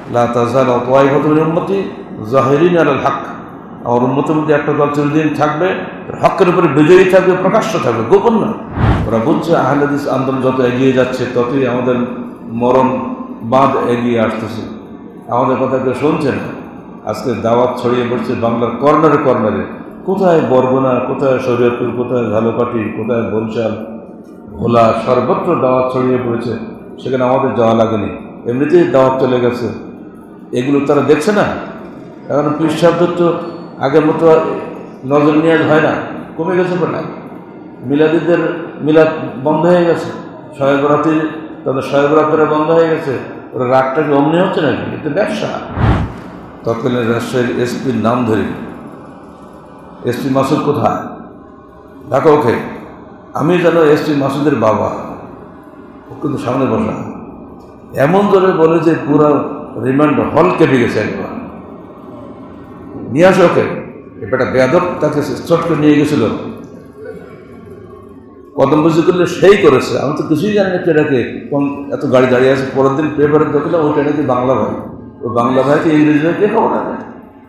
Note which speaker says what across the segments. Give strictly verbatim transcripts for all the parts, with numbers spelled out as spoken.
Speaker 1: লা তাযালু তায়িফাতুন মিন উম্মতি যাহিরিনা আলাল হক, আমার উম্মতের মধ্যে একটা দল চিরদিন থাকবে, হকের উপরে বিজয়ী থাকবে, প্রকাশ্য থাকবে, গোপন না। ওরা বলছে আহলে হাদিস আন্দোলন যত এগিয়ে যাচ্ছে ততই আমাদের মরণ বাঁধ এগিয়ে আসতেছে, আমাদের কথা কেউ শুনছে না। আজকে দাওয়াত ছড়িয়ে পড়ছে বাংলার কর্নারে কর্নারে, কোথায় বরগুনা, কোথায় শরীয়তপুর, কোথায় ঝালকাঠি, কোথায় বরিশাল, ভোলা, সর্বত্র দাওয়াত ছড়িয়ে পড়েছে। সেখানে আমাদের যাওয়া লাগেনি, এমনিতেই দাওয়াত চলে গেছে। এগুলো তারা দেখছে না। এখন পীর সাহেবদের তো আগের মতো নজর নিয়াজ হয় না, কমে গেছে প্রায়। মিলাদিদের মিলাদ বন্ধ হয়ে গেছে, শবে বরাতে তাদের শবে বরাতে বন্ধ হয়ে গেছে। ওরা রাগটাকে অমনি হচ্ছে নাকি? এটা ব্যবসা। তৎকালীন রাজশাহীর এসপির নাম ধরে, এসপি মাসুদ কোথায়? ঢাকা ওকে, আমি জানো এসপি মাসুদের বাবা, ও কিন্তু সামনে বসা, এমন ধরে বলে যে পুরো রিমান্ড হল কেঁপে গেছে একবার। নিয়ে আসো ওকে। এবার বেয়াদব তাকে চট করে নিয়ে গেছিল, কদমবুজি করলে সেই করেছে। আমি তো কিছুই জানি না ট্রেনাকে কোন এত গাড়ি দাঁড়িয়ে আছে। পরের দিন পেপারে দেখলাম ওই ট্রেনাকে বাংলা ভাই, ওই বাংলা ভাইকে ইংরেজি ভাই কে খবর না।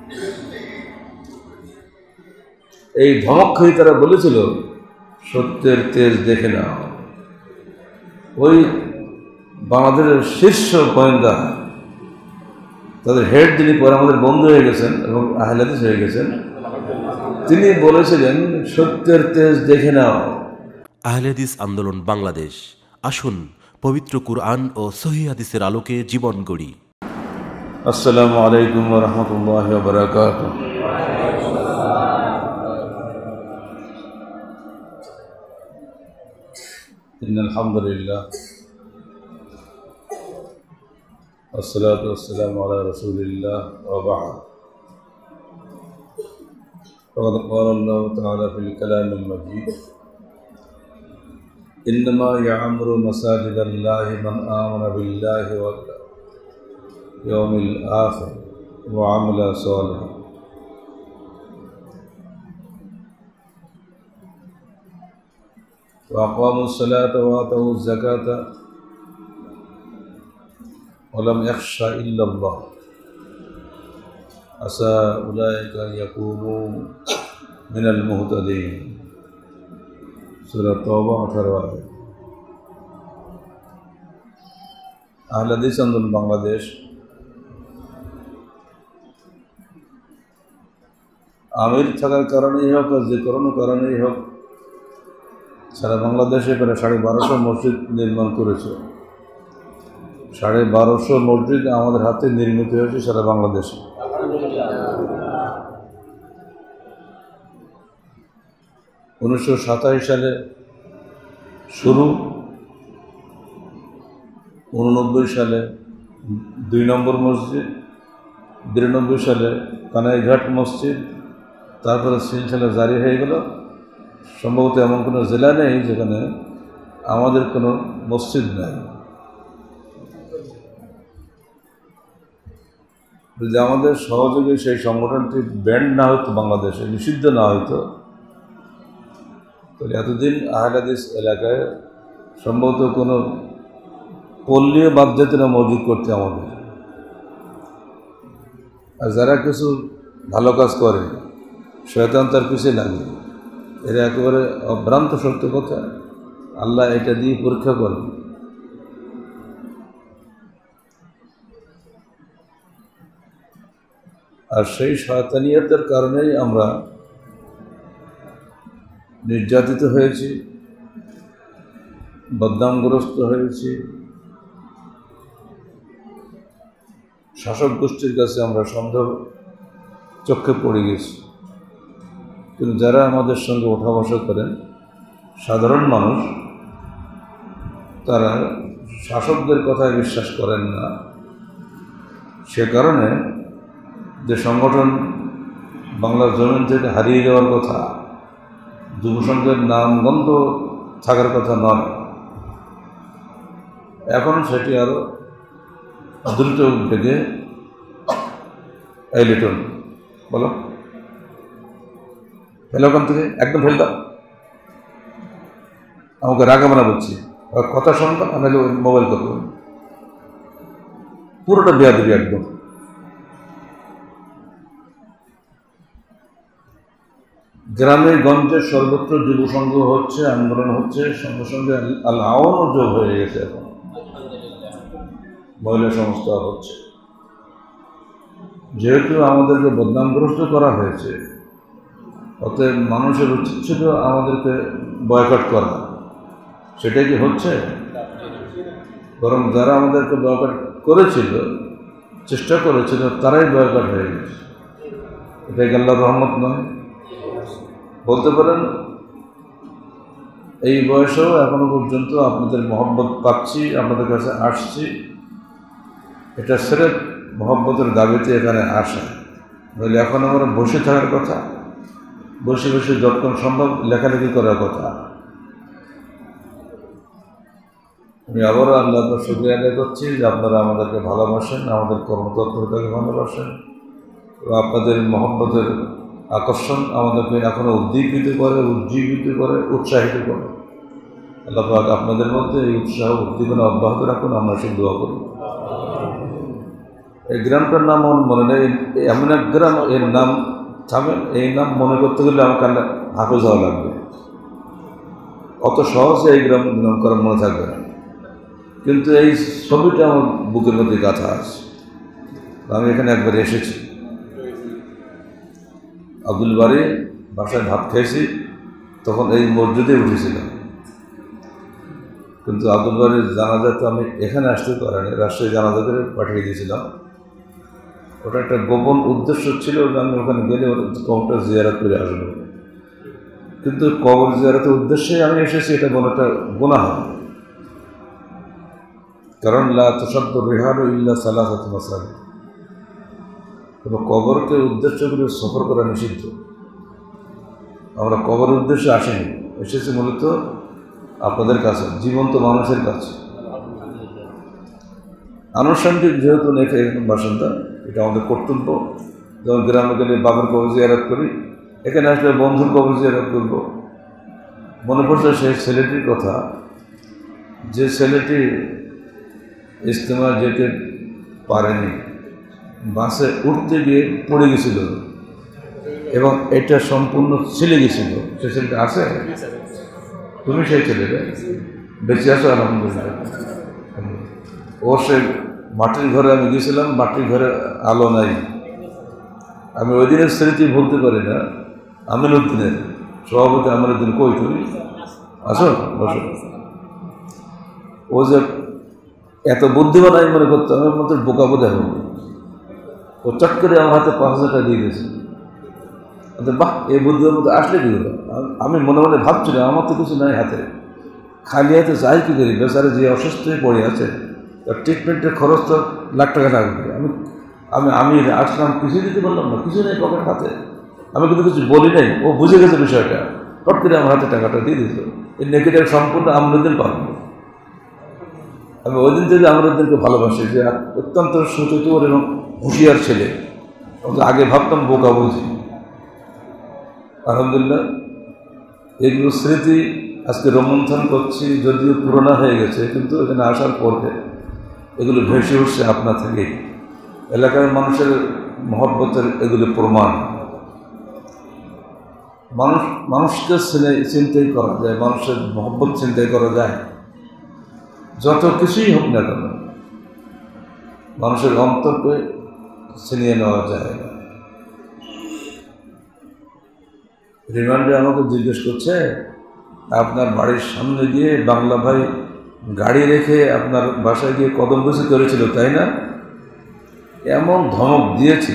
Speaker 1: এই ধমক খেয়ে তারা বলেছিল সত্যের তেজ দেখে নাও। ওই বাংলাদেশের শীর্ষ গোয়েন্দা, তাদের হেড, যিনি পরে আমাদের বন্ধু হয়ে গেছেন এবং আহলে হাদিস হয়ে গেছেন, তিনি বলেছিলেন সত্যের তেজ দেখে নাও।
Speaker 2: আহলে হাদিস আন্দোলন বাংলাদেশ, আসুন পবিত্র কুরআন ও সহিহ হাদিসের আলোকে জীবন গড়ি।
Speaker 1: আসসালামু আলাইকুম ওয়া রাহমাতুল্লাহি ওয়া বারাকাতুহু। ইন্নাল হামদুলিল্লাহ والصلاة والسلام على رسول الله وبعد. فقد قال الله تعالى في الكلام المجيد: إنما يعمر مساجد الله من آمن بالله واليوم الآخر وعمل صالحا. وأقاموا الصلاة وآتوا الزكاة ولم يخش إلا الله عسى أولئك أن يكونوا من المهتدين. সূরা তাওবা আঠারো আয়াত। আহলে হাদিস আন্দোলন বাংলাদেশ আমির থাকার কারণেই হোক আর যে কোনো কারণেই হোক সারা বাংলাদেশে প্রায় সাড়ে বারোশো মসজিদ নির্মাণ করেছে। সাড়ে বারোশো মসজিদ আমাদের হাতে নির্মিত হয়েছে সারা বাংলাদেশে। উনিশশো সাতাশ সালে শুরু, উননব্বই সালে দুই নম্বর মসজিদ, বিরানব্বই সালে কানাইঘাট মসজিদ, তারপরে সিলসিলা জারি হয়ে গেল। সম্ভবত এমন কোনো জেলা নেই যেখানে আমাদের কোনো মসজিদ নেই। যদি আমাদের সহযোগে সেই সংগঠনটি ব্যান্ড না হতো, বাংলাদেশে নিষিদ্ধ না হতো, তাহলে এতদিন আহলে হাদিস এলাকায় সম্ভবত কোনো পল্লীও বাদ যেত না মসজিদ করতে আমাদের। আর যারা কিছু ভালো কাজ করে শয়তান তার পিছিয়ে লাগে, এরা একেবারে অভ্রান্ত সত্য কথা। আল্লাহ এটা দিয়ে পরীক্ষা করেন। আর সেই শয়তানিয়তের কারণেই আমরা নির্যাতিত হয়েছি, বদনামগ্রস্ত হয়েছি, শাসক গোষ্ঠীর কাছে আমরা সন্দেহ চক্ষে পড়ে গেছি। কিন্তু যারা আমাদের সঙ্গে ওঠা বসা করেন, সাধারণ মানুষ, তারা শাসকদের কথায় বিশ্বাস করেন না। সে কারণে যে সংগঠন বাংলার জমিন থেকে হারিয়ে যাওয়ার কথা, যুবসংঘের নাম গন্ধ থাকার কথা নয়, এখন সেটি আরও দ্রুত বেগে। এই লিটন বলো, ফেলো ওখান থেকে, একদম ফেল দাও। আমাকে রাগামানা বলছি, কথা শুনবা, আমি মোবাইল করবো। পুরোটা বেয়াদবি একদম। গ্রামে গঞ্জে সর্বত্র যুব সংঘ হচ্ছে, আন্দোলন হচ্ছে, সঙ্গে সঙ্গে আল আওয়ানও যোগ হয়ে গেছে। এখন মহিলা সংস্থা হচ্ছে। যেহেতু আমাদেরকে বদনামগ্রস্ত করা হয়েছে, অতএব মানুষের উচিত ছিল আমাদেরকে বয়কট করা। সেটাই কি হচ্ছে? বরং যারা আমাদেরকে বয়কট করেছিল, চেষ্টা করেছিল, তারাই বয়কট হয়ে গেছে। এটাই আল্লাহর রহমত নয়? বলতে পারেন এই বয়সেও এখনো পর্যন্ত আপনাদের মহব্বত পাচ্ছি, আপনাদের কাছে আসছি, এটা সিরেফ মহব্বতের দাবিতে এখানে আসা। বলে এখন আমরা বসে থাকার কথা, বসে বসে যতক্ষণ সম্ভব লেখালেখি করার কথা। আমি আবারও আল্লাহকে শুকরিয়া আদায় করছি যে আপনারা আমাদেরকে ভালোবাসেন, আমাদের কর্মতৎপরতাকে ভালোবাসেন, এবং আপনাদের মহব্বতের আকর্ষণ আমাদেরকে এখনও উদ্দীপিত করে, উজ্জীবিত করে, উৎসাহিত করে। আল্লাহ পাক আপনাদের মধ্যে এই উৎসাহ উদ্দীপনা অব্যাহত রাখুন, আমরা সেই দোয়া করি। এই গ্রামটার নাম আমার মনে নেই, এমন এক গ্রাম, এর নাম থামেন, এই নাম মনে করতে গেলে আমাকে হাফেজ হওয়া লাগবে। অত সহজে এই গ্রাম নাম করা মনে থাকবে না, কিন্তু এই ছবিটা আমার বুকের মধ্যে গাঁথা আছে। আমি এখানে একবার এসেছি, আব্দুল বাড়ি বাসায় ভাত খেয়েছি, তখন এই মসজিদে উঠেছিলাম। কিন্তু আব্দুল বাড়ির জানাজা তো আমি এখানে আসতে পারিনি, রাজশাহী জানাজা করে পাঠিয়ে দিয়েছিলাম। ওটা একটা গোপন উদ্দেশ্য ছিল যে আমি ওখানে গেলে ওটা কবরটা জিয়ারত করে আসবো। কিন্তু কবর জিয়ারতের উদ্দেশ্যে আমি এসেছি, এটা কোনো একটা গুনাহ হবে। কারণ লা তুসাদ্দু রিহালু ইল্লা সালাসাতু মাসাজিদ, কোনো কবরকে উদ্দেশ্য করে সফর করা নিষিদ্ধ। আমরা কবরের উদ্দেশ্যে আসিনি, এসেছি মূলত আপনাদের কাছে, জীবন্ত মানুষের কাছে। আনুষ্ঠানিক যেহেতু নেই এরকম বাসিন্দা, এটা আমাদের কর্তব্য। যেমন গ্রামে গেলে বাবার কবর জিয়ারত করি, এখানে আসলে বন্ধুর কবর জিয়ারত করব। মনে পড়ছে সেই ছেলেটির কথা, যে ছেলেটি ইজতেমা যেতে পারেনি, বাসে উঠতে গিয়ে পড়ে গেছিল এবং এটা সম্পূর্ণ ছিলে গেছিল। সে ছেলেটা আছে? তুমি সেই ছেলেটা বেঁচে আছো? আলহামদুলিল্লাহ। ও সে মাটির ঘরে আমি গিয়েছিলাম, মাটির ঘরে আলো নাই। আমি ওই দিনের স্মৃতি ভুলতে পারি না। আমিনুদ্দিনের সভাপতি আমিনুদ্দিন, কই তুমি আসো, বসো। ও যে এত বুদ্ধিমান আমি মনে করতাম, আমার মতো বোকা বোধ হবে। ও চট করে আমার হাতে পাঁচ হাজার টাকা দিয়ে দিয়েছে। বাহ, এই বুদ্ধির মধ্যে আসলে কি হলো? আমি মনে মনে ভাবছিলাম আমার তো কিছু নাই হাতে, খালি হাতে যাই কি করি? বেচারে যে অসুস্থ হয়ে পড়ে আছে, তার ট্রিটমেন্টের খরচ তো লাখ টাকা লাগবে। আমি আমি আমি আসলাম, কিছু দিতে বললাম না, কিছু নেই পকেট হাতে। আমি কিন্তু কিছু বলি নাই, ও বুঝে গেছে বিষয়টা, চট করে আমার হাতে টাকাটা দিয়ে দিত। এই নেকিটা সম্পূর্ণ আমরুদ্দিন পারব। আমি ওই দিন থেকে আমরুদ্দিনকে ভালোবাসি, যে অত্যন্ত সুচতুর এবং হুঁশিয়ার ছেলে। আগে ভাবতাম বোকা বুঝি। আলহামদুলিল্লাহ, এগুলো স্মৃতি আজকে রোমন্থন করছি, যদিও পুরোনো হয়ে গেছে, কিন্তু এখানে আসার পরে এগুলো ভেসে উঠছে আপনা থেকেই। এলাকার মানুষের মহব্বতের এগুলো প্রমাণ। মানুষ মানুষকে চিন্তাই করা যায়, মানুষের মহব্বত চিন্তাই করা যায়, যত কিছুই হোক না কেন মানুষের অন্তরকে ছিনিয়ে নেওয়া যায় না। রিমান্ডে আমাকে জিজ্ঞেস করছে, আপনার বাড়ির সামনে গিয়ে বাংলা ভাই গাড়ি রেখে আপনার বাসায় গিয়ে কদম বসে করেছিল, তাই না? এমন ধমক দিয়েছি,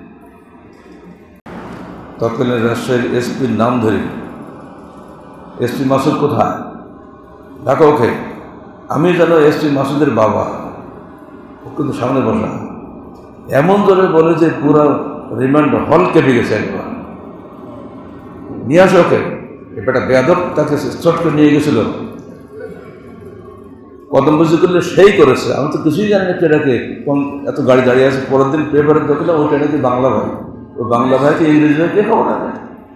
Speaker 1: তৎকালীন রাজশাহীর এসপির নাম ধরে, এসপি মাসুদ কোথায়, ডাকো ওকে। আমি যেন এসপি মাসুদের বাবা, ও কিন্তু সামনে বসা। এমন ধরে বলে যে পুরো রিমান্ড হল কেটে গেছে একবার। নিয়ে আসো ওকে। এবারটা বেয়াদব তাকে চট করে নিয়ে গেছিল, কদম বুঝি করলে সেই করেছে। আমি তো কিছুই জানি না ট্রেনাকে কোন এত গাড়ি দাঁড়িয়ে আছে। পরের দিন পেপারে দেখলাম ওই ট্রেনাকে বাংলা ভাই, ওই বাংলা ভাইকে ইংরেজি ভাই কে খবর আছে।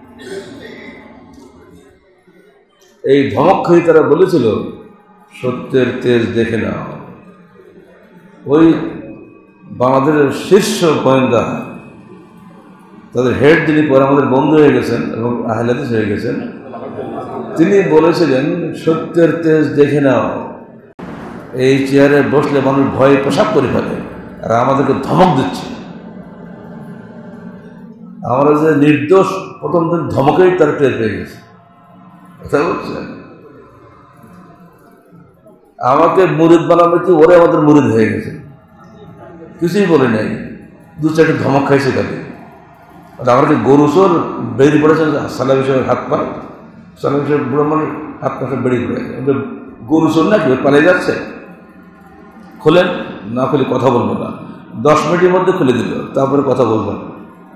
Speaker 1: এই ধমক খেয়ে তারা বলেছিল, সত্যের তেজ দেখে নাও। ওই বাংলাদেশের শীর্ষ গোয়েন্দা, তাদের হেড যিনি পরে আমাদের বন্ধু হয়ে গেছেন এবং আহলে হাদিস হয়ে গেছেন, তিনি বলেছিলেন সত্যের তেজ দেখে নাও, এই চেয়ারে বসলে মানুষ ভয়ে পেশাব করে ফেলে, আর আমাদেরকে ধমক দিচ্ছে। আমরা যে নির্দোষ, প্রথম দিন ধমকেই তারা টের পেয়ে গেছে। কথা বলছেন, আমাকে মুরিদ বানানো কি, ওরে আমাদের মুরিদ হয়ে গেছে, কিছুই বলে নাই, দু চারটে ধমক খাইছে তাকে। আমাকে গরু চোর বেরিয়ে পড়েছে, সালাম হিসেবে হাত পা, সালাম হিসেবে বুড়ো মানুষ হাত পাশে বেরিয়ে পড়েছে, গরু চোর নাকি পালিয়ে যাচ্ছে, খোলেন না, খুলে কথা বলবো না, দশ মিনিটের মধ্যে খুলে দিল, তারপরে কথা বলবো না।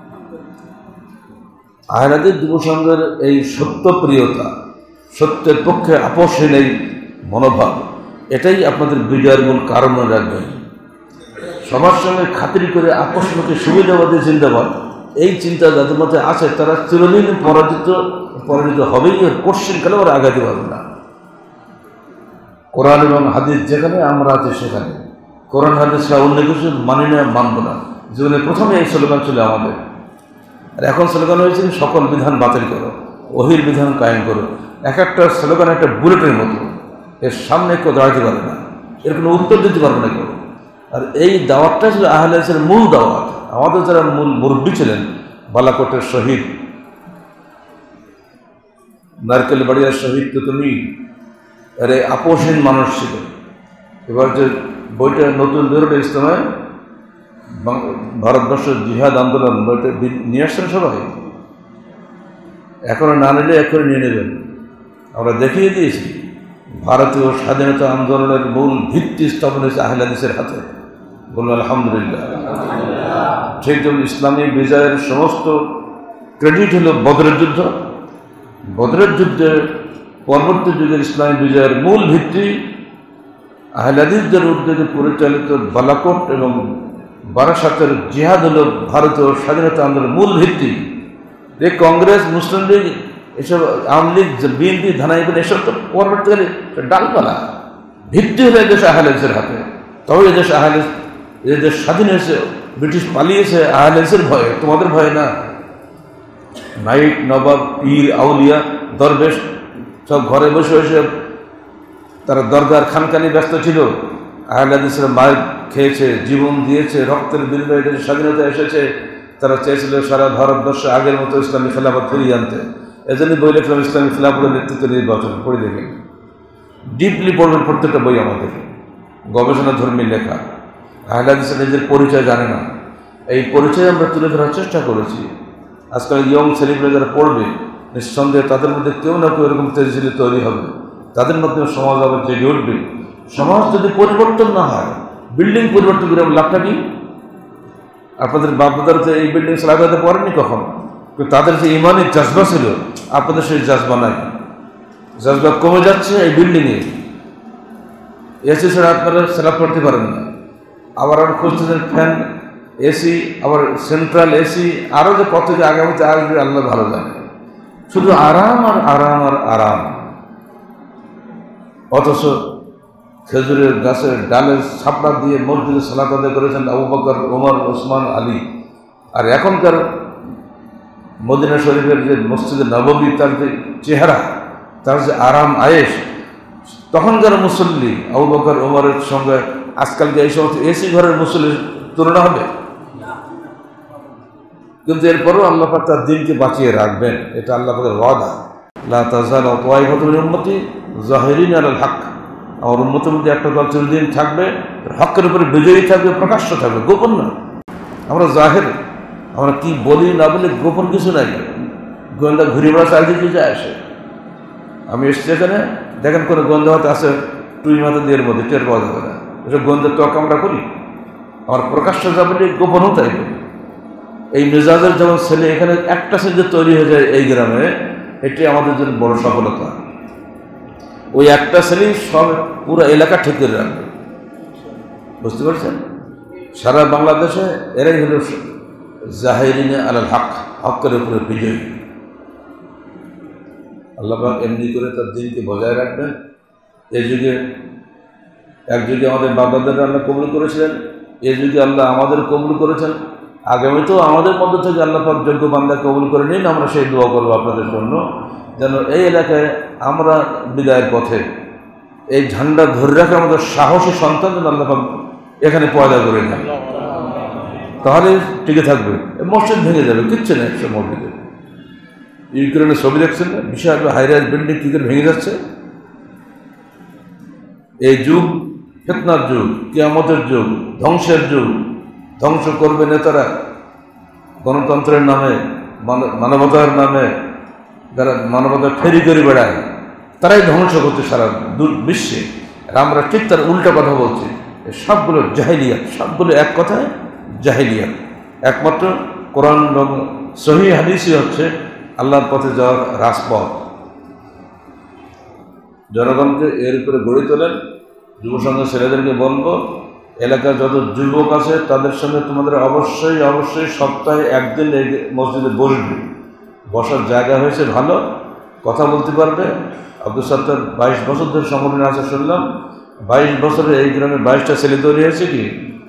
Speaker 1: আহলে হাদিস যুব সংঘের এই সত্যপ্রিয়তা, সত্যের পক্ষে আপোষহীন এই মনোভাব, এটাই আপনাদের বিজয়ের মূল কারণ রাখবেন। সবার সঙ্গে খাতির করে আপোষমুখী সুবিধাবাদী চিন্তাবাদ, এই চিন্তা যাদের মধ্যে আছে তারা চিরদিন পরাজিত পরাজিত হবেই, আর কোশ্চিন কালে ওরা আগাতে পারবে না। কোরআন এবং হাদিস যেখানে, আমরা আছি সেখানে। কোরআন হাদিসরা অন্য কিছু মানি না, মানব না। জীবনে প্রথমে এই স্লোগান ছিল আমাদের, আর এখন স্লোগান হয়েছে সকল বিধান বাতিল করো, ওহির বিধান কায়েম করো। এক একটা স্লোগান একটা বুলেটের মতো, এর সামনে কেউ দাঁড়াতে পারবে না, এর কোনো উত্তর দিতে পারবে না কেউ। আর এই দাওয়াতটা ছিল আহলে হাদিসের মূল দাওয়াত। আমাদের যারা মূল মুরব্বী ছিলেন, বালাকোটের শহীদ, নারকেল বাড়িয়ার শহীদ তো তুমি, আর এই আপোষহীন মানুষ ছিল। এবার যে বইটা নতুন বেরোটা ইসলামে ভারতবর্ষের জিহাদ আন্দোলন, বইটা নিয়ে আসছেন সবাই, এখনো না নিলে এখনই নিয়ে নেবেন। আমরা দেখিয়ে দিয়েছি ভারতীয় স্বাধীনতা আন্দোলনের মূল ভিত্তি স্থাপন হয়েছে আহলে হাদিসের হাতে। বলুন আলহামদুলিল্লাহ। সেই জন্য ইসলামী বিজয়ের সমস্ত ক্রেডিট হল বদরের যুদ্ধ। বদরের যুদ্ধে পরবর্তী যুগের ইসলামী বিজয়ের মূল ভিত্তি আহলে হাদিসদের উদ্যোগে পরিচালিত বালাকোট এবং বারাসাতের জিহাদ হল ভারতীয় স্বাধীনতা আন্দোলনের মূল ভিত্তি। এই কংগ্রেস, মুসলিম লীগ, এসব আওয়ামী লীগ, বিএনপি, ধানাইবেন, এসব তো পরবর্তীকালে ডালপালা। ভিত্তি হলো এদেশ আহলে হাদিসের হাতে। তবে এদেশ আহলে এদেশ স্বাধীন হয়েছে, ব্রিটিশ পালিয়েছে আহলে হাদিসের ভয়ে, তোমাদের ভয়ে না। নাইট, নবাব, পীর, আউলিয়া, দরবেশ সব ঘরে বসে বসে তারা দরগার খানকানি ব্যস্ত ছিল। আহলে হাদিসরা মার খেয়েছে, জীবন দিয়েছে, রক্তের বিনিময়ে দেশের স্বাধীনতা এসেছে। তারা চেয়েছিল সারা ভারতবর্ষে আগের মতো ইসলামী খেলাফত ফিরিয়ে আনতে। এজন্যই বই লিখলাম ইসলামী খেলাফতের নেতৃত্ব নির্বাচন। পড়ে দেখেন, ডিপলি পড়বেন প্রত্যেকটা বই আমাদের, গবেষণা ধর্মী লেখা। আহলে হাদিসরা নিজের পরিচয় জানে না, এই পরিচয় আমরা তুলে ধরার চেষ্টা করেছি। আজকাল ইয়ং ছেলেমেয়েরা যারা পড়বে, নিঃসন্দেহে তাদের মধ্যে কেউ না কেউ এরকম তেজস্বী তৈরি হবে, তাদের মাধ্যমে সমাজ আবার জেগে উঠবে। সমাজ যদি পরিবর্তন না হয়, বিল্ডিং পরিবর্তন করে লাভটা কি? আপনাদের বাপদাদার যে এই বিল্ডিং সালাদাতে পড়েননি কখন, কিন্তু তাদের যে ইমানি জজবা ছিল, আপনাদের সেই জজবা নাই। জজবা কমে যাচ্ছে এই বিল্ডিংয়ে। এসি ছাড়া আপনারা স্ল্যাব করতে পারেন না। আবার আর খুঁজতেছেন ফ্যান, এসি, আবার সেন্ট্রাল এসি, আরও যে কত যে আগামীতে আসবে আল্লাহ ভালো জানে। শুধু আরাম আর আরাম আর আরাম। অথচ খেজুরের গাছের ডালের ছাপড়া দিয়ে মসজিদে সালাত আদায় করেছেন আবু বকর, ওমর, ওসমান, আলী। আর এখনকার মদিনা শরীফের যে মসজিদে নববী, তার যে চেহারা, তার যে আরাম আয়েশ, তখনকার মুসল্লি আবু বকর, ওমরের সঙ্গে আজকালকে এই সমস্ত এসি ঘরের মুসল্লির তুলনা হবে? কিন্তু এরপরও আল্লাহ পাক তার দিনকে বাঁচিয়ে রাখবেন, এটা আল্লাহ পাকের ওয়াদা। লা তাযালু তাওয়াইফাতুন মিন উম্মতি যাহিরিনা আলাল হক। আমার উম্মতের মধ্যে একটা দল চিরদিন থাকবে, হকের উপরে বিজয়ী থাকবে, প্রকাশ্য থাকবে, গোপন না। আমরা জাহের, আমরা কি বলি না বলি গোপন কিছু নাই। গোয়েন্দা ঘুরে বেড়া চারিদিকে যায় আসে। আমি এসছি এখানে, দেখেন কোনো গোয়েন্দা হাতে আছে টুই মাথা দিয়ে মধ্যে, টের পাওয়া যাবে না। এসব গোয়েন্দার তক আমরা করি। আমার প্রকাশ্য যা বলি গোপনও তাই বলি। এই মেজাজের যেমন ছেলে এখানে একটা ছেলে তৈরি হয়ে যায় এই গ্রামে, এটি আমাদের জন্য বড় সফলতা। ওই একটা ছেলেই সব পুরো এলাকা ঠিক করে রাখবে, বুঝতে পারছেন? সারা বাংলাদেশে এরাই হল জাহিরিনে আলাল হক, হকের উপরে বিজয়ী। আল্লাহ পাক এমনি করে তার দিনকে বজায় রাখবেন। এই যুগে এক যুগে আমাদের বাপদাদারা আল্লাহ কবুল করেছিলেন, এই যুগে আল্লাহ আমাদের কবুল করেছেন, আগামীতেও আমাদের মধ্যে থেকে আল্লাহ পাক যোগ্য বান্দা কবুল করে নিন। আমরা সেই দোয়া করবো আপনাদের জন্য, যেন এই এলাকায় আমরা বিদায়ের পথে এই ঝান্ডা ধরে রাখে আমাদের সাহসী সন্তান যেন আল্লাহ পাক এখানে পয়দা করে নেন, তাহলে টিকে থাকবে। মসজিদ ভেঙে যাবে, কিচ্ছু নেই একশো মসজিদে। ইউক্রেনের ছবি দেখছেন না, বিশাল হাইরাইজ বিল্ডিং কী করে ভেঙে যাচ্ছে। এই যুগ ফিতনার যুগ, কিয়ামতের যুগ, ধ্বংসের যুগ। ধ্বংস করবে নেতারা গণতন্ত্রের নামে, মানবতার নামে, যারা মানবতার ফেরি করে বেড়ায়, তারাই ধ্বংস করছে সারা বিশ্বে। আর আমরা ঠিক তার উল্টা কথা বলছি। সবগুলো জাহিলিয়াত, সবগুলো এক কথায় জাহিলিয়াত। একমাত্র কোরআন এবং সহিহ হাদিসই হচ্ছে আল্লাহর পথে যাওয়ার রাজপথ। জনগণকে এর উপরে গড়ে তোলেন। যুব সংঘের ছেলেদেরকে বলবো, এলাকার যত যুবক আছে তাদের সঙ্গে তোমাদের অবশ্যই অবশ্যই সপ্তাহে একদিন এই মসজিদে বসবে। বসার জায়গা হয়েছে ভালো, কথা বলতে পারবে। আব্দুল সত্তার বাইশ বছর ধরে সংগঠনে আছে শুনলাম। বাইশ বছরে এই গ্রামে বাইশটা ছেলে তৈরি হয়েছে কি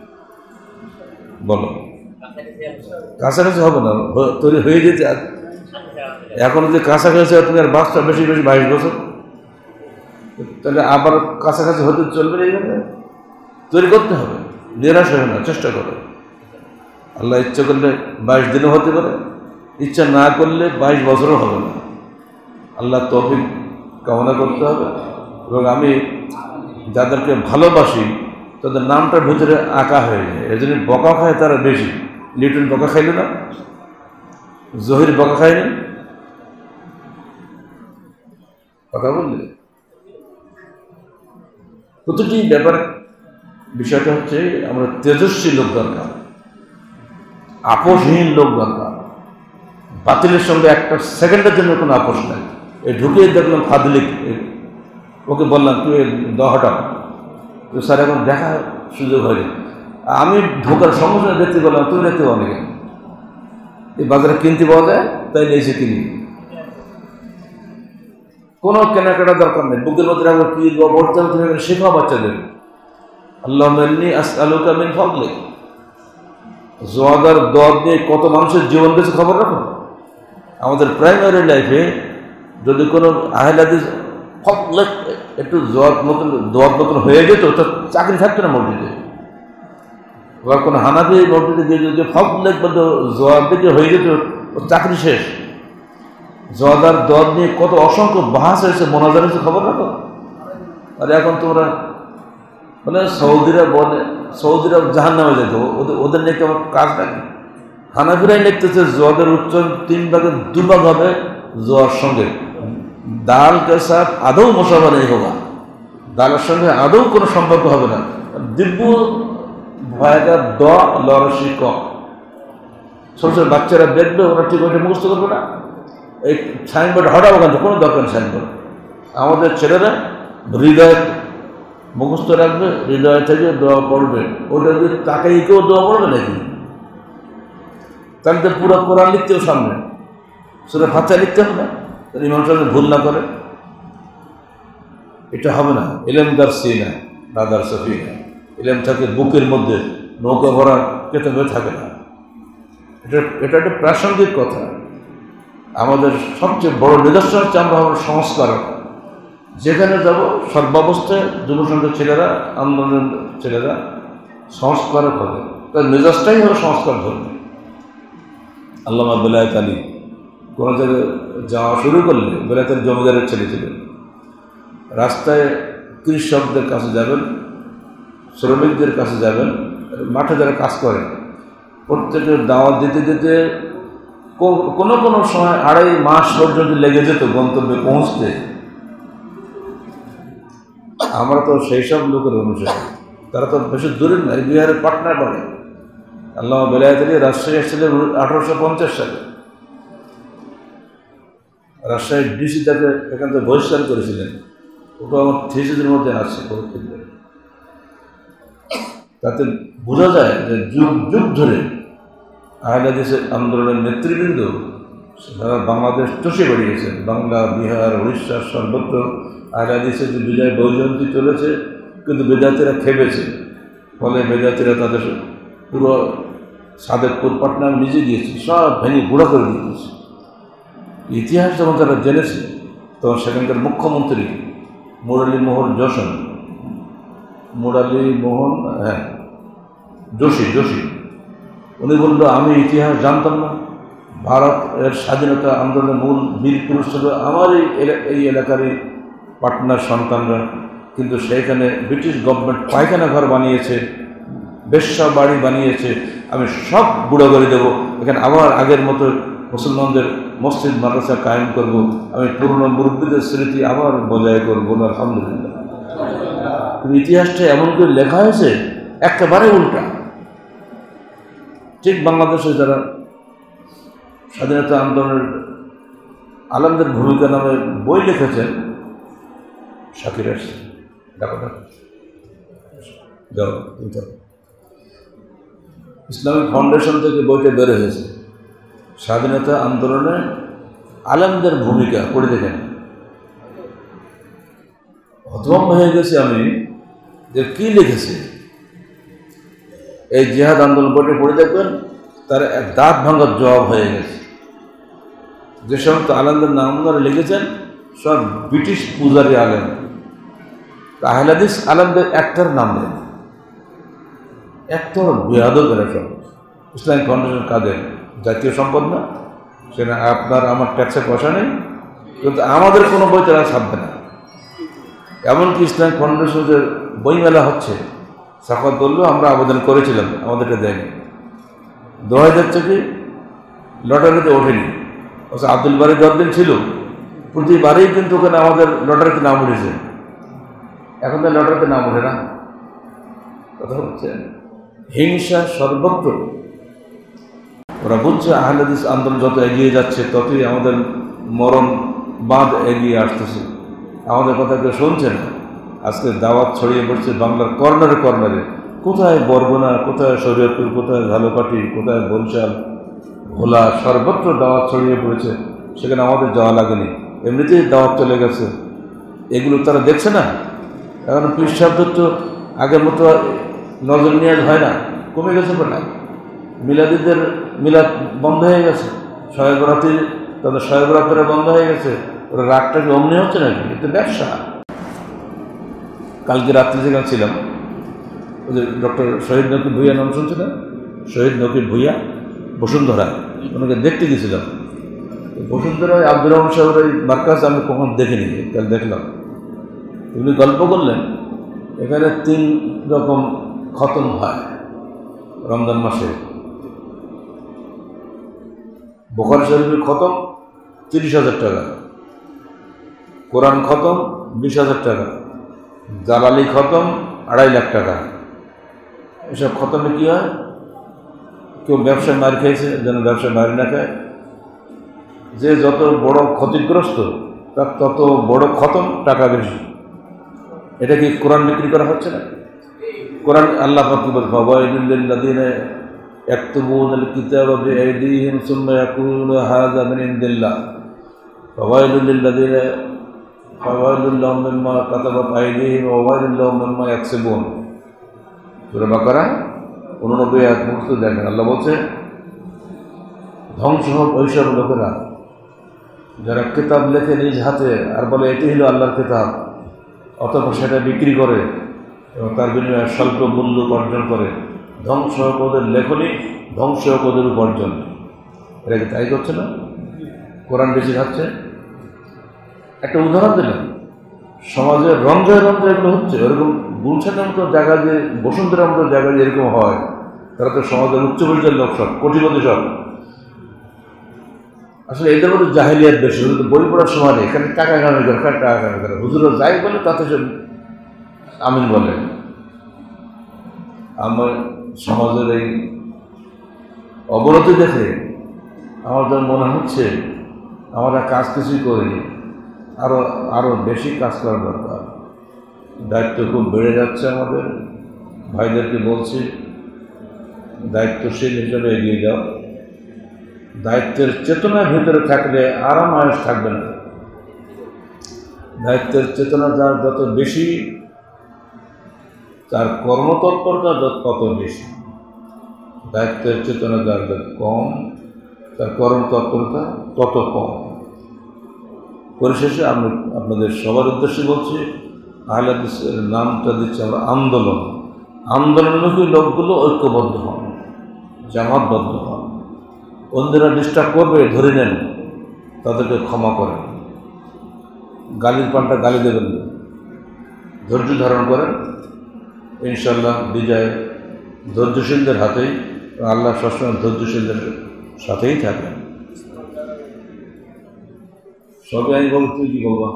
Speaker 1: বলো? কাছাকাছি হবে না, তৈরি হয়ে যেতে। এখন যে কাছাকাছি তুমি আর বাচ্চা বেশি বেশি বাইশ বছর, তাহলে আবার কাছাকাছি হতে চলবে না। এইভাবে তৈরি করতে হবে, নিরাশ হবে না, চেষ্টা করো। আল্লাহ ইচ্ছা করলে বাইশ দিনও হতে পারে, ইচ্ছা না করলে বাইশ বছরও হবে না। আল্লাহ তৌফিক কামনা করতে হবে। এবং আমি যাদেরকে ভালোবাসি তাদের নামটার ভিতরে আঁকা হয়ে যায়। এই জন্য বকা খায় তারা বেশি। লিটন বকা খাইল না, জহির বকা খায়নি, কথা বললে। প্রতিটি ব্যাপারে বিষয়টা হচ্ছে আমরা তেজস্বী লোক দরকার, আপোষহীন লোক দরকার। বাতিলের সঙ্গে একটা সেকেন্ডের জন্য কোনো আপোষ নাই। এই ঢুকিয়ে দেখলাম ফাদলিক, ওকে বললাম তুই দহটা, তো স্যার এখন দেখা সুযোগ হয়নি। আমি ঢোকার সঙ্গে সঙ্গে দেখতে বললাম তুই দেখতে অনেকে এই বাজারে কিনতে পাওয়া যায়, তাই নিয়েছে কিনি। কোনো কেনাকাটা দরকার নেই, বুকের মধ্যে রাখবো কি বলতে হবে, তুমি শেখাও বাচ্চাদের। আল্লাহ মেলনি আসআলুকা মিন ফাদলিক। জোয়াদার দোয়া দিয়ে কত মানুষের জীবন বেঁচে খবর রাখো। আমাদের প্রাইমারি লাইফে যদি কোনো আহলে হাদিস ফদলিক একটু জোয়াদ মতন দোয়ার মতন হয়ে যেত, তো চাকরি থাকতো না মসজিদে। এবার কোনো হানাফি মসজিদে গিয়ে যদি ফদলিক বা জোয়াদ দিকে হয়ে যেত, ওর চাকরি শেষ। জোয়াদার দোয়া নিয়ে কত অসংখ্য বাহাস হয়েছে, মোনাজার হয়েছে, খবর রাখো। আর এখন তোমরা মানে সৌদিরা বলে, সৌদিরা জাহান নামে যেত, ওদের ওদের নাকি আমার কাজ নাকি। হানাফিরাই লিখতেছে জোয়াদের উচ্চারণ তিন ভাগের দুভাগ হবে জোয়ার সঙ্গে। ডাল কে সাথ আদৌ মশাবা নেই হোগা, ডালের সঙ্গে আদৌ কোনো সম্পর্ক হবে না। দিব্য ভয়টা দ লরসি ক। ছোট ছোট বাচ্চারা দেখবে, ওরা ঠিক ওইটা মুখস্থ করবে না। এই সাইনবোর্ড হঠাৎ ওখান থেকে কোনো দরকার নেই সাইনবোর্ড। আমাদের ছেলেরা হৃদয় মুখস্থ রাখবে, হৃদয় থেকে দোয়া পড়বে। ওটা যদি তাকে কেউ দোয়া পড়বে নাকি? তাহলে তো পুরো কোরআন লিখতেও সামনে, সেটা ফাঁচা লিখতে হবে না, ইমাম সাহেব ভুল না করে। এটা হবে না। এলেম দার্সি না, না দার্সফি না। এলেম থাকে বুকের মধ্যে, নৌকা ভরা কেতাবে থাকে না। এটা এটা একটা প্রাসঙ্গিক কথা। আমাদের সবচেয়ে বড় নিদর্শন হচ্ছে আমরা আমার সংস্কার। যেখানে যাব সর্বাবস্থায় যুব সংঘের ছেলেরা, আন্দোলনের ছেলেরা সংস্কারক হবে, তার মেজাজটাই হলো সংস্কার ধর্ম। আল্লামা বেলায়েত আলী কোনো জায়গায় যাওয়া শুরু করলে, বেলায়েত আলী জমিদারের ছেলে ছিলেন, রাস্তায় কৃষকদের কাছে যাবেন, শ্রমিকদের কাছে যাবেন, মাঠে যারা কাজ করেন, প্রত্যেকের দাওয়াত দিতে দিতে কোনো কোনো সময় আড়াই মাস পর্যন্ত লেগে যেত গন্তব্যে পৌঁছতে। আমরা তো সেই সব লোকের অনুসারী, তারা তো বেশি দূরের নয়, বিহারের পাটনায় পড়ে। আল্লামা বেলায়েত আলী রাজশাহী এসেছিলেন আঠারোশো পঞ্চাশ সালে। রাজশাহীর ডিসি তাকে এখান থেকে বহিষ্কার করেছিলেন। ওটা আমার থিসিসের মধ্যে আছে। তাতে বোঝা যায় যে যুগ যুগ ধরে আহলে হাদিসের আন্দোলনের নেতৃবৃন্দ সারা বাংলাদেশ চষে বেরিয়েছেন। বাংলা, বিহার, উড়িষ্যার সর্বত্র আহলে হাদিসের যে বিজয় বৈজয়ন্তী চলেছে, কিন্তু বিদ্যার্থীরা খেপেছে। ফলে বেদাতিরা তাদের পুরো সাদেকপুর পাটনা আমি নিজে গিয়েছি, সব ভেঙে গুঁড়া করে দিয়েছি। ইতিহাস যখন তারা জেনেছে তখন সেখানকার মুখ্যমন্ত্রী মুরালী মোহন যোশী মুরালী মোহন হ্যাঁ যোশী যোশী উনি বলল, আমি ইতিহাস জানতাম না, ভারত এর স্বাধীনতা আন্দোলনের মূল বীর পুরুষ ছিল আমার এই এলাকারই পাটনার সন্তানরা, কিন্তু সেইখানে ব্রিটিশ গভর্নমেন্ট পায়খানা ঘর বানিয়েছে, বেশ্যা বাড়ি বানিয়েছে, আমি সব বুড়ো করে দেবো, এখানে আবার আগের মতো মুসলমানদের মসজিদ মাদ্রাসা কায়েম করব, আমি পুরনো মুরব্বীদের স্মৃতি আবার বজায় করবো, আলহামদুলিল্লাহ। কিন্তু ইতিহাসটা এমন করে লেখা হয়েছে একেবারে উল্টা। ঠিক বাংলাদেশে যারা স্বাধীনতা আন্দোলনের আলেমদের ভূমিকা নামে বই লিখেছেন, শাকির আসছে, দেখো দেখো যাও, ইসলামিক ফাউন্ডেশন থেকে বইটা বের হয়েছে, স্বাধীনতা আন্দোলনে আলেমদের ভূমিকা, পড়ে দেখেন। হতভম্ব হয়ে গেছি আমি যে কী লিখেছে। এই জিহাদ আন্দোলন বইটা পড়ে দেখবেন, তার এক দাঁত ভাঙার জবাব হয়ে গেছে। যে সমস্ত আলেমদের নাম ধরে লিখেছেন সব ব্রিটিশ পূজারী আলেম, আহলে হাদিস আলেমদের একটার নাম দেন, একটা বেয়াদব এরা সব। ইসলামিক ফাউন্ডেশন কাদের? জাতীয় সম্পদ না, সেটা আপনার আমার ট্যাক্সের পয়সা নেই, কিন্তু আমাদের কোনো বই তারা ছাপবে না। এমনকি ইসলামিক ফাউন্ডেশনের বইমেলা হচ্ছে, সাফাত বললো আমরা আবেদন করেছিলাম, আমাদেরটা দেয়নি, দোহাই যাচ্ছে কি লটারিতে ওঠেনি। অবশ্য আব্দুল বারি যতদিন ছিল প্রতিবারেই কিন্তু ওখানে আমাদের লটারিতে নাম উঠেছে, এখন তো লটারিতে নাম ওঠে না। কথা হচ্ছে হিংসা সর্বত্র। ওরা বুঝছে আহলে হাদিস আন্দোলন যত এগিয়ে যাচ্ছে ততই আমাদের মরণ বাঁধ এগিয়ে আসতেছে, আমাদের কথা কেউ শুনছে না। আজকে দাওয়াত ছড়িয়ে পড়ছে বাংলার কর্নারে কর্নারে, কোথায় বরগুনা, কোথায় শরীয়তপুর, কোথায় ঝালকাঠি, কোথায় বরিশাল, ভোলা, সর্বত্র দাওয়াত ছড়িয়ে পড়েছে। সেখানে আমাদের যাওয়া লাগেনি, এমনিতেই দাওয়াত চলে গেছে। এগুলো তারা দেখছে না। এখন পীর সাহেবদের তো আগের মতো নজর নিয়াজ হয় না, কমে গেছে বলে। মিলাদিদের মিলাদ বন্ধ হয়ে গেছে, শয়ে বরাতি তাদের শয়ে বরাতের বন্ধ হয়ে গেছে। ওরা রাগটা কি অমনি হচ্ছে নাকি? এটা ব্যবসা। কালকে রাত্রি যেখানে ছিলাম, ওই যে ডক্টর শহীদ নকির ভূঁইয়া নাম শুনছে না? শহীদ নকির ভূঁইয়া বসুন্ধরা, ওনাকে দেখতে গেছিলাম। বসুন্ধরায় আব্দুর রহমান সাহেবের এই মার্কাজ আমি কখন দেখিনি, কাল দেখলাম। উনি গল্প করলেন এখানে তিন রকম খতম হয় রমজান মাসে। বুখারী শরীফের খতম তিরিশ হাজার টাকা, কোরআন খতম বিশ হাজার টাকা, জালালি খতম আড়াই লাখ টাকা। এসব খতমে কী হয়? কেউ ব্যবসায় মার খেয়েছে, যেন ব্যবসায় মারি না খায়। যে যত বড় ক্ষতিগ্রস্ত তার তত বড় খতম, টাকা বেশি। এটা কি কোরআন বিক্রি করা হচ্ছে না? কোরআন আল্লাহ পাক কি বলে, ফাওয়াইলুল লিল্লাযিনা ইয়াকতুবুনাল কিতাবা বিআইদিহিম সুম্মা ইয়াকুলুনা হাযা মিন ইনদিল্লাহ ফাওয়াইলুল লিল্লাযিনা ফাওয়াইলুল লাহুম মিম্মা কাতাবাত আইদিহিম ওয়া ওয়াইলুল লাহুম মিম্মা ইয়াকসিবুন। সূরা বাকারা উননব্বই আয়াত মুক্ত দেখেন, আল্লাহ বলছে ধ্বংস হোক ওইসব লোকেরা যারা কিতাব লেখে নিজ হাতে আর বলে এটি হলো আল্লাহর কিতাব, অথবা সেটা বিক্রি করে এবং তার বিনিময়ে স্বল্প মূল্য উপার্জন করে। ধ্বংস হোক ওদের লেখনী, ধ্বংস হোক ওদের উপার্জন। এরা কি তাই করছে না? কোরআন বেশি খাচ্ছে। একটা উদাহরণ দিলাম, সমাজের রন্ধে রন্ধে এগুলো হচ্ছে। এরকম গুলশানের মতো জায়গা যে, বসুন্ধরার মতো জায়গা যে এরকম হয়, তারা তো সমাজের উচ্চ পর্যায়ের লোক সব, কোটিপতি সব। আসলে এদের মধ্যে জাহেলিয়াত বেশি। বই পড়ার সময় নেই, এখানে টাকা কামাই করে, টাকা কামাই করে। হুজুরা যাই বলে তাতে সে আমিন বলে। আমার সমাজের এই অবনতি দেখে আমার যখন মনে হচ্ছে আমরা কাজ কিছুই করিনি, আরও আরও বেশি কাজ করার দরকার। দায়িত্ব খুব বেড়ে যাচ্ছে আমাদের। ভাইদেরকে বলছি দায়িত্বশীল হিসেবে এগিয়ে যাও। দায়িত্বের চেতনার ভিতরে থাকলে আরাম আয়েস থাকবে না। দায়িত্বের চেতনা যার যত বেশি, তার কর্মতৎপরতা তত বেশি, দায়িত্বের চেতনা যার যত কম, তার কর্মতৎপরতা তত কম। পরিশেষে আমি আপনাদের সবার উদ্দেশ্যে বলছি, আহলে হাদিসের নামটা দিচ্ছি আমরা আন্দোলন। আন্দোলনমুখী লোকগুলো ঐক্যবদ্ধ হন, জামাতবদ্ধ হন। অন্যরা ডিস্টার্ব করবে ধরে নেন, তাদেরকে ক্ষমা করেন, গালির পাল্টা গালি দেবেন না, ধৈর্য ধারণ করেন। ইনশাল্লাহ বিজয় ধৈর্যশীলদের হাতেই, আল্লাহ সবসময় ধৈর্যশীলদের সাথেই থাকেন। সবই আমি বল, তুই কি বলবা?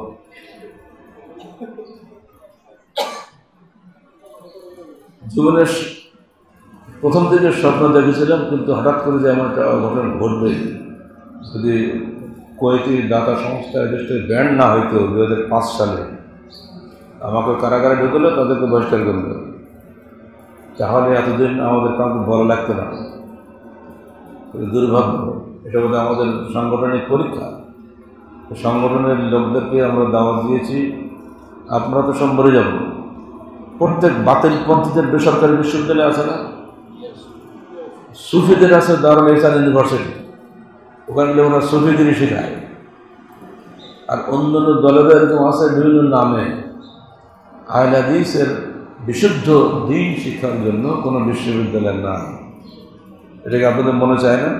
Speaker 1: জীবনের প্রথম থেকে স্বপ্ন দেখেছিলাম, কিন্তু হঠাৎ করে যে এমন একটা ঘটনা ঘটবে, যদি কুয়েতি দাতা সংস্থা দেশে ব্যান্ড না হইতো দু হাজার পাঁচ সালে, আমাকে কারাগারে ঢুকলো, তাদেরকে বহিষ্কার করলো, তাহলে এতদিন আমাদের কাউকে বলা লাগতো না। দুর্ভাগ্য, এটা বোধ আমাদের সাংগঠনিক পরীক্ষা। সংগঠনের লোকদেরকে আমরা দাওয়াত দিয়েছি, আপনারা তো সব মরে যাব। প্রত্যেক বাতিল পন্থীদের বেসরকারি বিশ্ববিদ্যালয় আছে না, সুফিদের আছে দারুল ইহসান ইউনিভার্সিটি, ওখানে গেলে ওরা সুফিগিরি শেখায়। আর অন্য অন্য দলেরও এরকম আছে বিভিন্ন নামে। আহলে হাদিসের বিশুদ্ধ দ্বীন শিক্ষার জন্য কোনো বিশ্ববিদ্যালয় না, এটাকে আপনাদের মনে চায় না?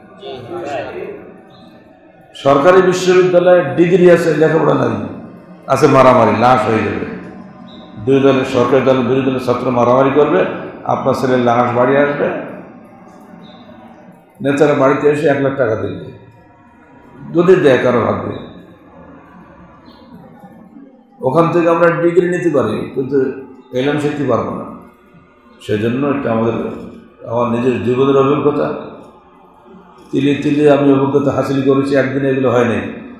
Speaker 1: সরকারি বিশ্ববিদ্যালয়ে ডিগ্রি আছে, লেখাপড়া নাই, আছে মারামারি, লাশ হয়ে যাবে। দুই দলের, সরকারি দলের বিরোধী দলের ছাত্র মারামারি করবে, আপনার ছেলের লাশ বাড়ি আসবে, নেতারা বাড়িতে এসে এক লাখ টাকা দিবে, যদি দেয় কারো ভাগ্যে। ওখান থেকে আমরা ডিগ্রি নিতে পারি, কিন্তু এলএম শিখতে পারবো না। সেজন্য এটা আমাদের, আমার নিজের জীবনের অভিজ্ঞতা, তিলে তিলে আমি অভিজ্ঞতা হাসিল করেছি, একদিনে এগুলো হয়নি।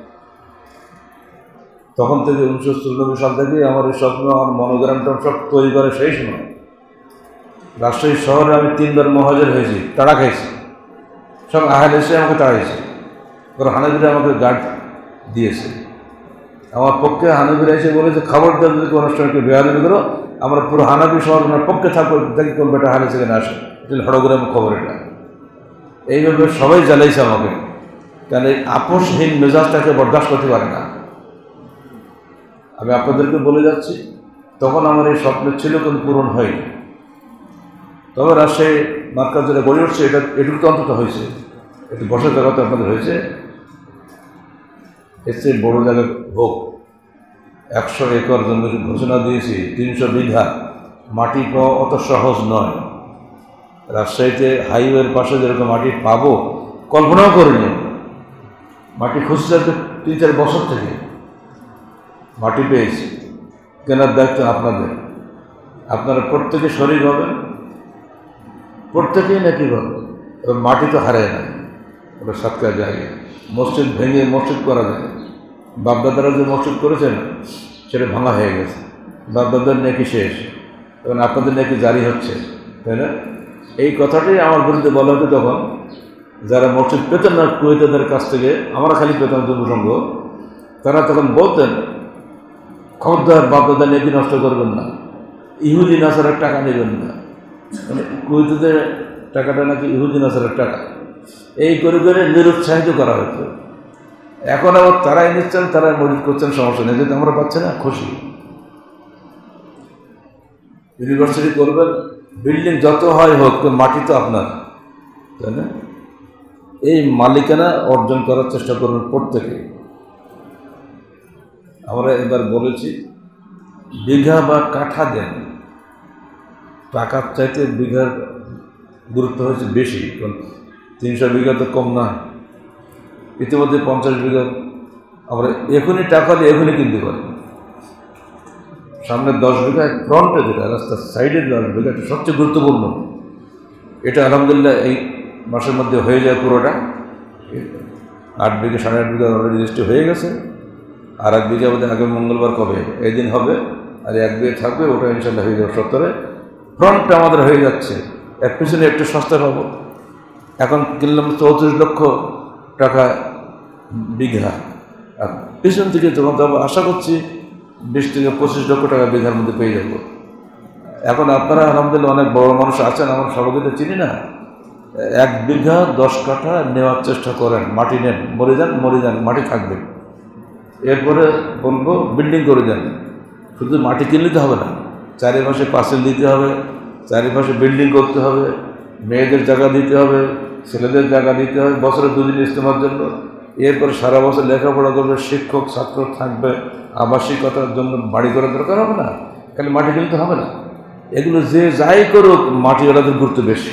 Speaker 1: তখন থেকে উনিশশো চুরানব্বই সাল থেকে আমার এই স্বপ্ন, আমার মনোগ্রামটা সব তৈরি করে সেই সময়। রাজশাহী শহরে আমি তিনবার মহাজের হয়েছি, তাড়া খাইছি, সব আহলে এসে আমাকে তাড়াইছে। ওরা হানাবিরা আমাকে গার্ড দিয়েছে আমার পক্ষে। হানাবিরা এসে বলেছে, খবরদার যদি অনুষ্ঠানকে বেয়াদবি করো, আমরা পুরো হানাবি শহর ওনার পক্ষে থাকবো, দেখি কোন বেটা হানে সেখানে আসে, এটা হড়গ্রাম খবর। এটা এইভাবে সবাই জ্বালাইছে আমাকে, কেন এই আপোষহীন মেজাজটাকে বরদাস্ত করতে পারে না। আমি আপনাদেরকে বলে যাচ্ছি, তখন আমার এই স্বপ্ন ছিল, কিন্তু পূরণ হয়নি। তবে রাজশাহী মার্কাজ যেটা গড়ে উঠছে, এটা এটুকু তো অন্তত হয়েছে, একটু বসার জায়গাতে আপনাদের হয়েছে, এর চেয়ে বড়ো জায়গায় হোক। একশো একর জমি ঘোষণা দিয়েছি, তিনশো বিঘা মাটি পাওয়া অত সহজ নয়। রাজশাহীতে হাইওয়ের পাশে যেরকম মাটি পাবো কল্পনাও করিনি। মাটি খুঁজছে তিন চার বছর থেকে, মাটি পেয়েছি। কেনার দায়িত্ব আপনাদের, আপনারা প্রত্যেকে শরীর হবেন, প্রত্যেকেই নাকি পাবেন। এবার মাটি তো হারায় না, ওটা সাতকার জায়গায় মসজিদ ভেঙে মসজিদ করা যায়। বাপদাদারা যে মসজিদ করেছেন সেটা ভাঙা হয়ে গেছে, বাপদাদার নাকি শেষ, এবং আপনাদের নাকি জারি হচ্ছে, তাই না? এই কথাটাই আমার বিরুদ্ধে বলা হতো তখন, যারা মসজিদ পেতেন না কুয়েতাদের কাছ থেকে, আমরা খালি পেতাম যুবসংঘ, তারা তখন বলতেন, খবরদার বাপদাদা নাকি নষ্ট করবেন না, ইহুদি নাসারের টাকা নেবেন না। মানে কুয়েতাদের টাকাটা নাকি ইহুদি নাসারের টাকা, এই করে করে নিরুৎসাহিত করা হতো। এখন আবার তারাই নিচ্ছেন, তারাই মসজিদ করছেন, সমস্যা নেই, যেহেতু আমরা পাচ্ছি না, খুশি। ইউনিভার্সিটি করবেন, বিল্ডিং যত হয় হোক, মাটি তো আপনার, তাই না? এই মালিকানা অর্জন করার চেষ্টা করবেন প্রত্যেকে। আমরা এবার বলেছি, বিঘা বা কাঠা দেন, টাকার চাইতে বিঘার গুরুত্ব হয়েছে বেশি, কারণ তিনশো বিঘা তো কম না। ইতিমধ্যে পঞ্চাশ বিঘা আমরা এখনই টাকা দিয়ে এখনই কিনতে পারি। সামনে দশ বিঘা ফ্রন্টে, যেটা রাস্তার সাইডে দশ বিঘা, এটা সবচেয়ে গুরুত্বপূর্ণ। এটা আলহামদুলিল্লাহ এই মাসের মধ্যে হয়ে যায় পুরোটা। আট বিঘা সাড়ে আট বিঘা অলরেডি রেজিস্ট্রি হয়ে গেছে, আর এক বিঘা বোধহয় আগামী মঙ্গলবার কবে এই দিন হবে, আর এক বিঘা থাকবে, ওটা ইনশাল্লাহ হয়ে যাবে সত্তরে। ফ্রন্টটা আমাদের হয়ে যাচ্ছে, এক পিছনে একটু সস্তা পাবো। এখন কিনলাম চৌত্রিশ লক্ষ টাকা বিঘা, আর পিছন থেকে তখন তো আশা করছি বিশ থেকে পঁচিশ লক্ষ টাকা বিঘার মধ্যে পেয়ে যাব। এখন আপনারা আলহামদুলিল্লাহ অনেক বড় মানুষ আছেন, আমার সবাইকে তো চিনি না। এক বিঘা দশ কাঠা নেওয়ার চেষ্টা করেন, মাটি নেন, মরে যান মরে যান মাটি থাকবে। এরপরে বলবো বিল্ডিং করে দেন। শুধু মাটি কিনলে তো হবে না, চারিপাশে পার্সেল দিতে হবে, চারিপাশে বিল্ডিং করতে হবে, মেয়েদের জায়গা দিতে হবে, ছেলেদের জায়গা দিতে হবে বছরে দুদিন ইস্তেমার জন্য। এরপরে সারা বছর লেখাপড়া করবে, শিক্ষক ছাত্র থাকবে, আবাসিকতার জন্য বাড়ি করার দরকার হবে না, খালি মাটি কিনতে হবে না। এগুলো যে যাই করুক মাটিওয়ালাদের গুরুত্ব বেশি।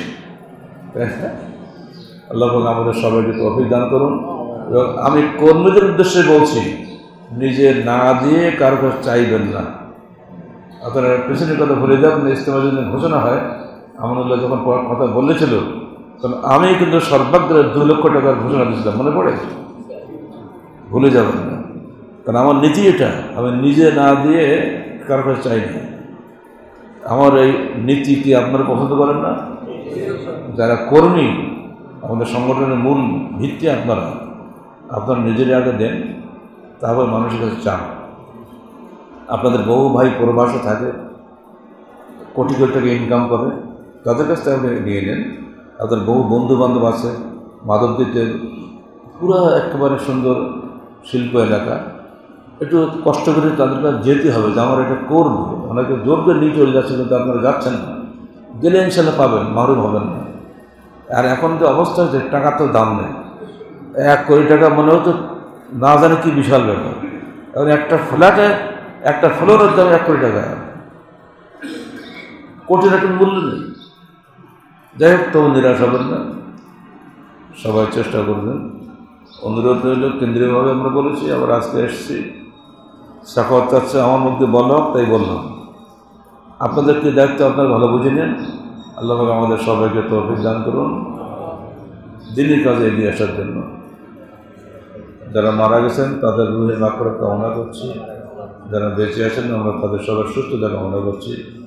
Speaker 1: আল্লাহ আমাদের সবাইকে তৌফিক দান করুন। এবং আমি কর্মীদের উদ্দেশ্যে বলছি, নিজে না দিয়ে কারো কাছে চাইবেন না। আপনারা পেছনের কথা ভুলে যান, ইস্তেমা যদি ঘোষণা হয়, আমানুল্লাহ যখন কথা বলেছিল তখন আমি কিন্তু সর্বাগ্রে দু লক্ষ টাকার ঘোষণা দিয়েছিলাম, মনে পড়ে? ভুলে যাবেন না, কারণ আমার নীতি এটা, আমি নিজে না দিয়ে কারো কাছে চাই না। আমার এই নীতি কি আপনারা পছন্দ করেন না? যারা কর্মী, আমাদের সংগঠনের মূল ভিত্তি আপনারা, আপনারা নিজের আগে দেন, তারপর মানুষের কাছে চান। আপনাদের বহু ভাই প্রবাসে থাকে, কোটি কোটি টাকা ইনকাম করে, তাদের কাছ থেকে আপনি নিয়ে নেন। আপনাদের বহু বন্ধু বান্ধব আছে মাধবদীপের পুরো একেবারে সুন্দর শিল্প এলাকা, একটু কষ্ট করে তাদের কাছে যেতে হবে যে আমার এটা করবো। অনেকে জোর করে নিয়ে চলে যাচ্ছে, কিন্তু আপনারা যাচ্ছেন না, গেলে ইনশাল্লাহ পাবেন, মারুম হবেন না। আর এখন যে অবস্থা হচ্ছে, টাকা তো দাম নেই, এক কোটি টাকা মনে হতো না জানে কি বিশাল ব্যাপার। এখন একটা ফ্ল্যাটে একটা ফ্লোরের দাম এক কোটি টাকা, কোটি টাকার মূল্য নেই। যাই হোক, তবু নিরাশ হবেন না, সবাই চেষ্টা করবেন। অনুরোধ রইল, কেন্দ্রীয়ভাবে আমরা বলেছি, আবার আজকে এসেছি, সাখাওয়াত চাচ্ছে আমার মধ্যে বলো, তাই বললাম। আপনাদেরকে দায়িত্ব আপনারা ভালো বুঝে নেন। আল্লাহ আমাদের সবাইকে তৌফিক দান করুন দিনের কাজে এগিয়ে আসার জন্য। যারা মারা গেছেন তাদের রুহের মাগফিরাত কামনা করছি, যারা বেঁচে আছেন আমরা তাদের সবার সুস্থতা কামনা করছি।